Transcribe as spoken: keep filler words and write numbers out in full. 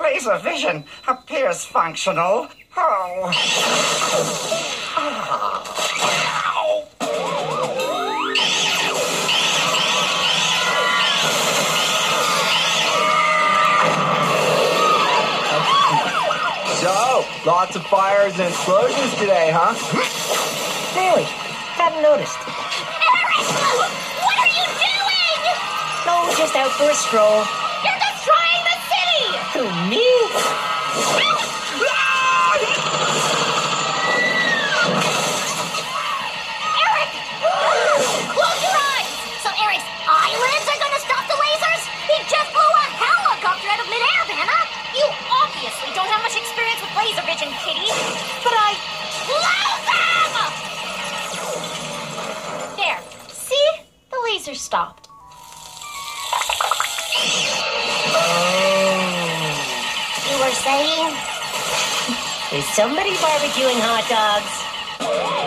laser vision appears functional. Oh. So, lots of fires and explosions today, huh? Really? Hadn't noticed. Eric! What are you doing? No, just out for a stroll. You're destroying the city! Who, me? Eric! Close your eyes! So Eric's eyelids are gonna stop the lasers? He just blew a helicopter out of midair, Vanna! You obviously don't have much experience with laser vision, kitty. But I love them! There. See? The laser stopped. You were saying? Is somebody barbecuing hot dogs?